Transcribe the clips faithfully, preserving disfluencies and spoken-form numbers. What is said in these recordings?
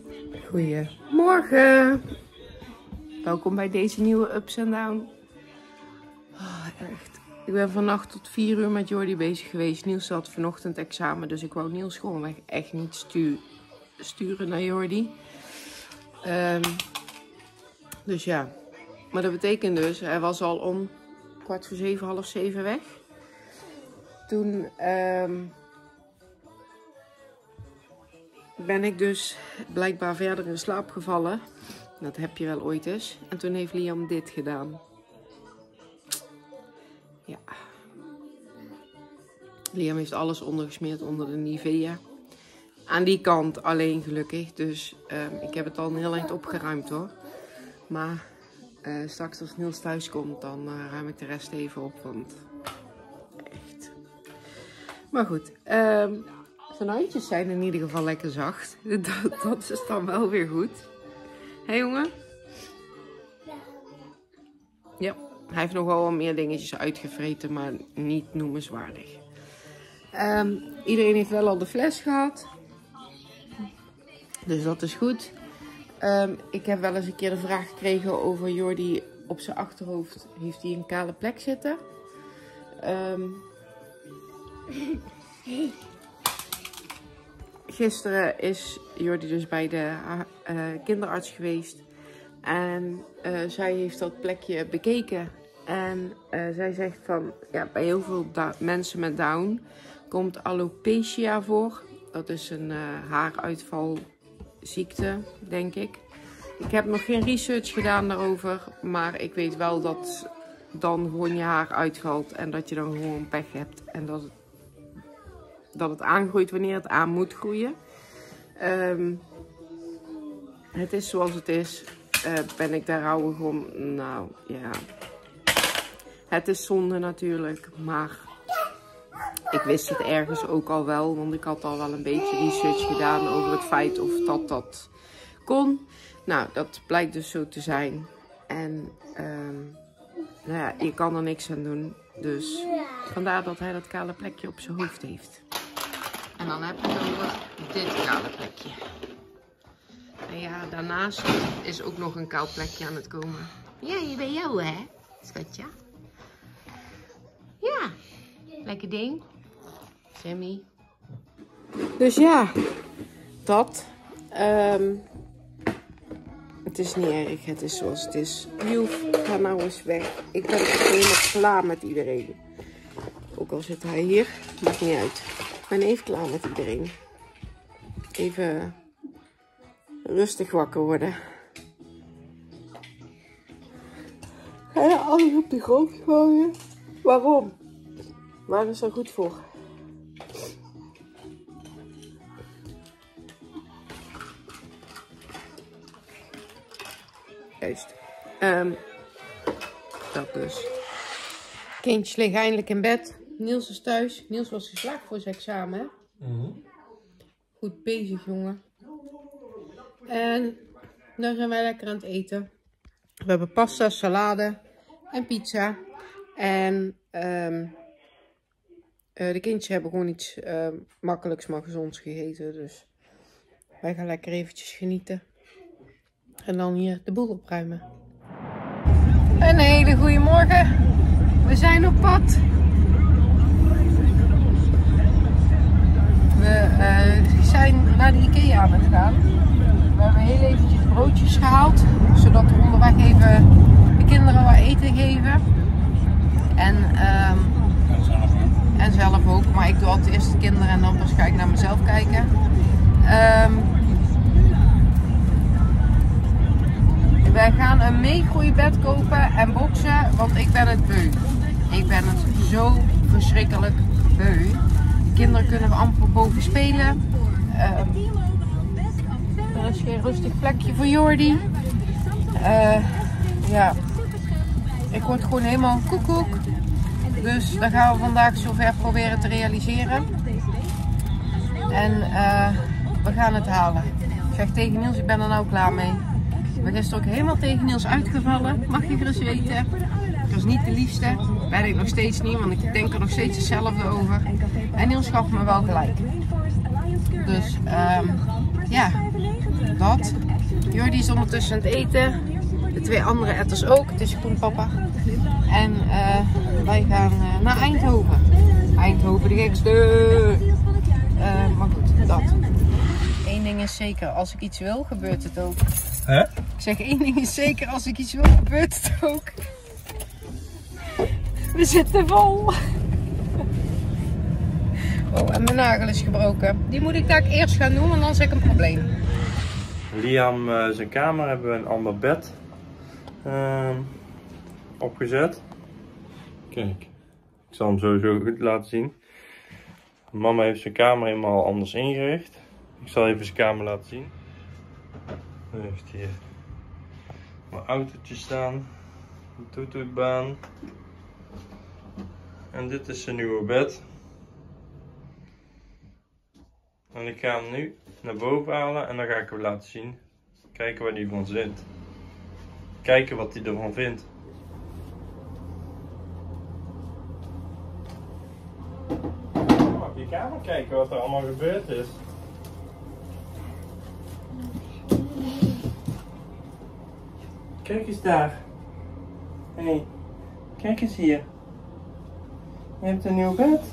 Goedemorgen. Welkom bij deze nieuwe Ups and Down. Oh, echt. Ik ben vannacht tot vier uur met Jordi bezig geweest. Niels had vanochtend examen, dus ik wou Niels gewoon echt niet stu sturen naar Jordi. Um, dus ja. Maar dat betekent dus, hij was al om kwart voor zeven, half zeven weg. Toen um, ben ik dus blijkbaar verder in slaap gevallen. Dat heb je wel ooit eens. En toen heeft Liam dit gedaan. Ja. Liam heeft alles ondergesmeerd onder de Nivea. Aan die kant alleen gelukkig. Dus um, ik heb het al een heel eind opgeruimd hoor. Maar uh, straks als Niels thuis komt, dan uh, ruim ik de rest even op. Want echt. Maar goed. Um, zijn handjes zijn in ieder geval lekker zacht. Dat, dat is dan wel weer goed. Hé hey, jongen? Ja, hij heeft nog wel wat meer dingetjes uitgevreten, maar niet noemenswaardig. Um, iedereen heeft wel al de fles gehad. Dus dat is goed. Um, ik heb wel eens een keer de vraag gekregen over Jordi op zijn achterhoofd. Heeft hij een kale plek zitten? Um, Gisteren is Jordi dus bij de uh, kinderarts geweest. En uh, zij heeft dat plekje bekeken. En uh, zij zegt van, ja, bij heel veel mensen met Down komt alopecia voor. Dat is een uh, haaruitvalziekte, denk ik. Ik heb nog geen research gedaan daarover. Maar ik weet wel dat dan gewoon je haar uitvalt. En dat je dan gewoon pech hebt. En dat het dat het aangroeit wanneer het aan moet groeien. Um, het is zoals het is. Uh, ben ik daar ouwe gewoon... Nou, ja. Het is zonde natuurlijk. Maar ik wist het ergens ook al wel. Want ik had al wel een beetje research gedaan over het feit of dat dat kon. Nou, dat blijkt dus zo te zijn. En um, nou ja, je kan er niks aan doen. Dus vandaar dat hij dat kale plekje op zijn hoofd heeft. En dan heb je het over dit kale plekje. En ja, daarnaast is ook nog een kaal plekje aan het komen. Ja, je bent jou hè, schatje? Ja, lekker ding. Sammy. Dus ja, dat. Um, het is niet erg, het is zoals het is. Joef, ga nou eens weg. Ik ben helemaal klaar met iedereen. Ook al zit hij hier, maakt niet uit. Ik ben even klaar met iedereen. Even rustig wakker worden. Ga je alles op de grond gooien? Waarom? Waar is dat goed voor? Juist. Um, dat dus. Kindjes liggen eindelijk in bed. Niels is thuis. Niels was geslaagd voor zijn examen. Hè? Mm-hmm. Goed bezig, jongen. En dan zijn wij lekker aan het eten. We hebben pasta, salade en pizza. En um, uh, de kindjes hebben gewoon iets uh, makkelijks maar gezonds gegeten. Dus wij gaan lekker eventjes genieten. En dan hier de boel opruimen. Een hele goede morgen. We zijn op pad. We uh, zijn naar de Ikea aan het gaan. We hebben heel eventjes broodjes gehaald. Zodat we onderweg even de kinderen wat eten geven. En, um, en zelf ook. Maar ik doe altijd eerst de kinderen en dan pas ga ik naar mezelf kijken. Um, wij gaan een meegroeibed kopen en boksen. Want ik ben het beu. Ik ben het zo verschrikkelijk beu. De kinderen kunnen amper boven spelen. Uh, er is geen rustig plekje voor Jordi. Uh, ja, ik word gewoon helemaal koekoek. Dus dat gaan we vandaag zover proberen te realiseren. En uh, we gaan het halen. Ik zeg tegen Niels, ik ben er nou klaar mee. Ik ben gisteren ook helemaal tegen Niels uitgevallen. Mag je gerust weten. Ik was niet de liefste. Ben ik nog steeds niet, want ik denk er nog steeds hetzelfde over. En Niels gaf me wel gelijk. Dus um, ja, dat. Jordi is ondertussen aan het eten. De twee andere etters ook. Het is Koen papa. En uh, wij gaan uh, naar Eindhoven. Eindhoven de gekste. Uh, maar goed, dat. Eén ding is zeker, als ik iets wil, gebeurt het ook. Hè? Ik zeg één ding is zeker, als ik iets wil, gebeurt het ook. We zitten vol. Oh, en mijn nagel is gebroken. Die moet ik daar eerst gaan doen, want anders heb ik een probleem. Liam, uh, zijn kamer hebben we een ander bed uh, opgezet. Kijk, ik zal hem sowieso goed laten zien. Mama heeft zijn kamer helemaal anders ingericht. Ik zal even zijn kamer laten zien. Hij heeft hier mijn autootje staan, een toetoetbaan. En dit is zijn nieuwe bed. En ik ga hem nu naar boven halen en dan ga ik hem laten zien. Kijken waar hij van zit. Kijken wat hij ervan vindt. Op je kamer kijken wat er allemaal gebeurd is. Kijk eens daar. Hé, hey, kijk eens hier. Je hebt een nieuw bed.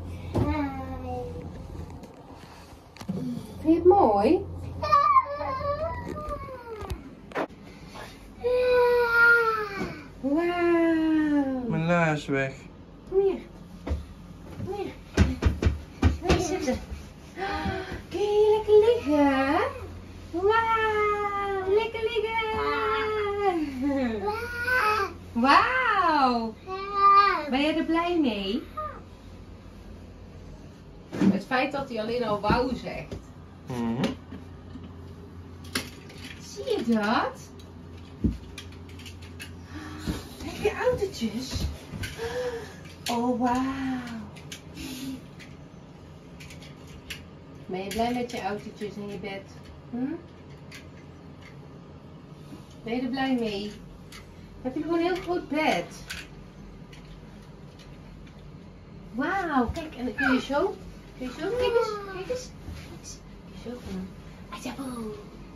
Vind je het mooi? Wauw. Mijn la is weg. Kom hier. Kom hier. Ga je zitten. Kun je hier lekker liggen? Wauw. Lekker liggen. Wauw. Ben je er blij mee? Het feit dat hij alleen al wauw zegt. Mm-hmm. Zie je dat? Heb je autootjes? Oh, wauw. Ben je blij met je autootjes in je bed? Hm? Ben je er blij mee? Heb je gewoon een heel groot bed? Wauw, kijk, en dan kun je zo. Kun je zo, kijk eens, kijk eens. Kijk eens. Kun je zo gaan. Ajaboe.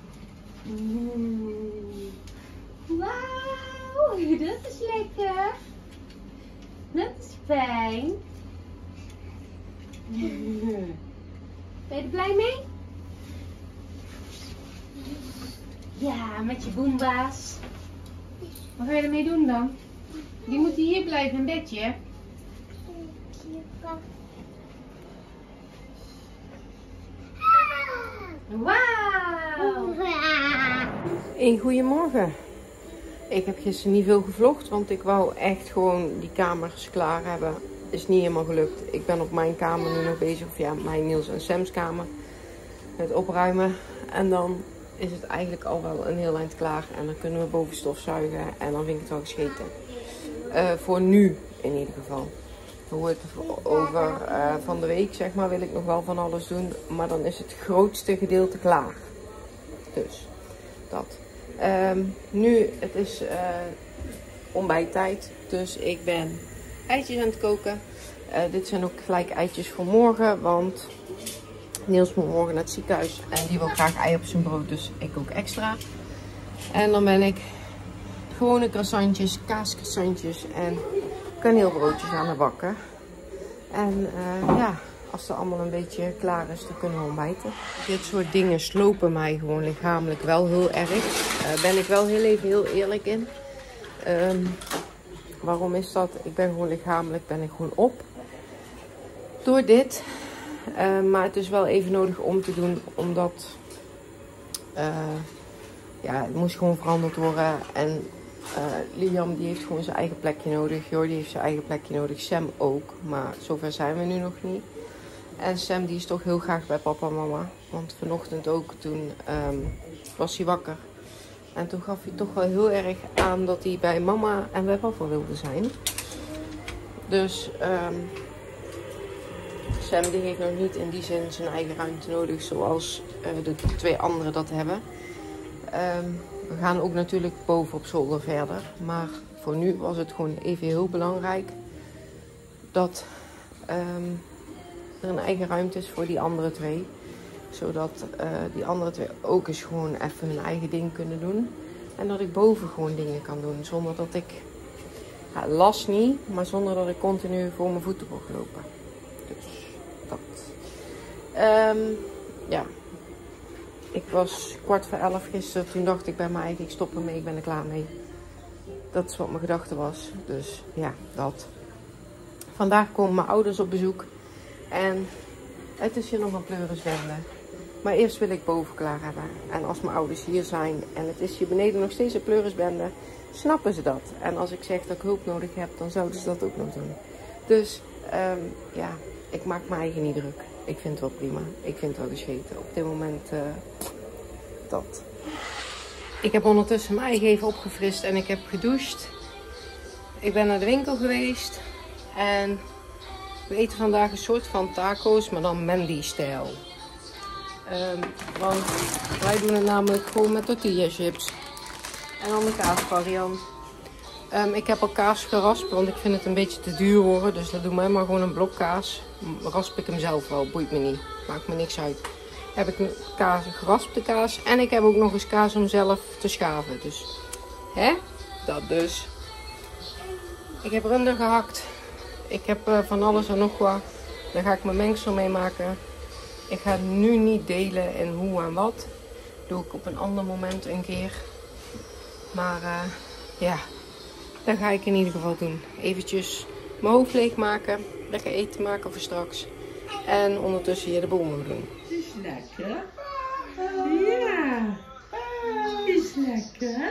Wauw, dat is lekker. Dat is fijn. Ben je er blij mee? Ja, met je boomba's. Wat ga je ermee doen dan? Die moeten hier blijven in bedje. Wauw! Een goeiemorgen. Ik heb gisteren niet veel gevlogd, want ik wou echt gewoon die kamers klaar hebben. Is niet helemaal gelukt. Ik ben op mijn kamer nu nog bezig, of ja, mijn Niels en Sam's kamer. Met opruimen. En dan is het eigenlijk al wel een heel eind klaar. En dan kunnen we boven stofzuigen en dan vind ik het wel gescheten. Uh, voor nu in ieder geval. Hoe het over uh, van de week, zeg maar, wil ik nog wel van alles doen. Maar dan is het grootste gedeelte klaar. Dus, dat. Um, nu, het is uh, ontbijttijd. Dus ik ben eitjes aan het koken. Uh, dit zijn ook gelijk eitjes voor morgen. Want Niels moet morgen naar het ziekenhuis. En die wil graag ei op zijn brood. Dus ik kook extra. En dan ben ik gewone croissantjes, kaascroissantjes en kaneelbroodjes aan het bakken. En uh, ja, als het allemaal een beetje klaar is, dan kunnen we ontbijten. Dit soort dingen slopen mij gewoon lichamelijk wel heel erg. Daar uh, ben ik wel heel even heel eerlijk in. Um, waarom is dat? Ik ben gewoon lichamelijk ben ik gewoon op. Door dit. Uh, maar het is wel even nodig om te doen, omdat uh, ja, het moest gewoon veranderd worden. En Uh, Liam die heeft gewoon zijn eigen plekje nodig. Jordi heeft zijn eigen plekje nodig. Sam ook. Maar zover zijn we nu nog niet. En Sam die is toch heel graag bij papa en mama. Want vanochtend ook toen um, was hij wakker. En toen gaf hij toch wel heel erg aan dat hij bij mama en bij papa wilde zijn. Dus um, Sam die heeft nog niet in die zin zijn eigen ruimte nodig. Zoals uh, de twee anderen dat hebben. Um, We gaan ook natuurlijk boven op zolder verder. Maar voor nu was het gewoon even heel belangrijk dat um, er een eigen ruimte is voor die andere twee. Zodat uh, die andere twee ook eens gewoon even hun eigen ding kunnen doen. En dat ik boven gewoon dingen kan doen. Zonder dat ik, ja, last niet, maar zonder dat ik continu voor mijn voeten word gelopen. Dus dat. Um, ja. Ik was kwart voor elf gisteren. Toen dacht ik bij mij, ik stop ermee, ik ben er klaar mee. Dat is wat mijn gedachte was. Dus ja, dat. Vandaag komen mijn ouders op bezoek. En het is hier nog een pleurisbende. Maar eerst wil ik boven klaar hebben. En als mijn ouders hier zijn en het is hier beneden nog steeds een pleurisbende, snappen ze dat. En als ik zeg dat ik hulp nodig heb, dan zouden ze dat ook nog doen. Dus um, ja, ik maak mijn eigen niet druk. Ik vind het wel prima. Ik vind het wel gescheten. Op dit moment uh, dat. Ik heb ondertussen mijn eigen even opgefrist en ik heb gedoucht. Ik ben naar de winkel geweest. En we eten vandaag een soort van taco's, maar dan Mandy-stijl. Um, want wij doen het namelijk gewoon met tortilla chips. En dan de kaasvariant. Um, ik heb al kaas geraspt, want ik vind het een beetje te duur worden. Dus dat doe mij maar gewoon een blok kaas. Rasp ik hem zelf wel, boeit me niet. Maakt me niks uit. Heb ik een kaas, geraspte kaas. En ik heb ook nog eens kaas om zelf te schaven. Dus, hè? Dat dus. Ik heb runder gehakt. Ik heb uh, van alles en nog wat. Daar ga ik mijn mengsel mee maken. Ik ga nu niet delen in hoe en wat. Dat doe ik op een ander moment een keer. Maar uh, ja, dat ga ik in ieder geval doen. Eventjes mijn hoofd leegmaken. Lekker eten maken voor straks. En ondertussen hier de boel doen. Is lekker. Ja. Is lekker.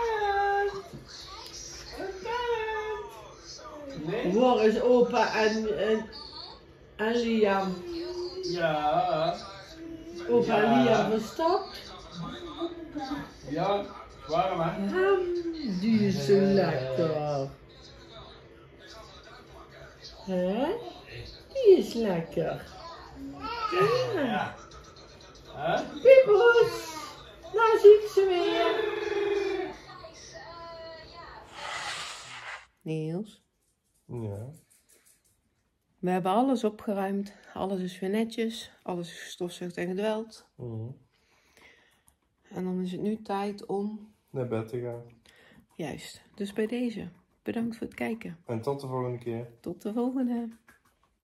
Waar is opa en, en, en Liam? Ja. Opa en Ja. Liam verstopt? Ja, warm hè? Mm, die is zo lekker. Hè? Die is lekker. Ja. Huh? Piepers, nou zie ik ze weer. Niels, Ja. we hebben alles opgeruimd. Alles is weer netjes. Alles is gestofzuigd en gedweld. Mm. En dan is het nu tijd om... Naar bed te gaan. Juist. Dus bij deze. Bedankt voor het kijken. En tot de volgende keer. Tot de volgende.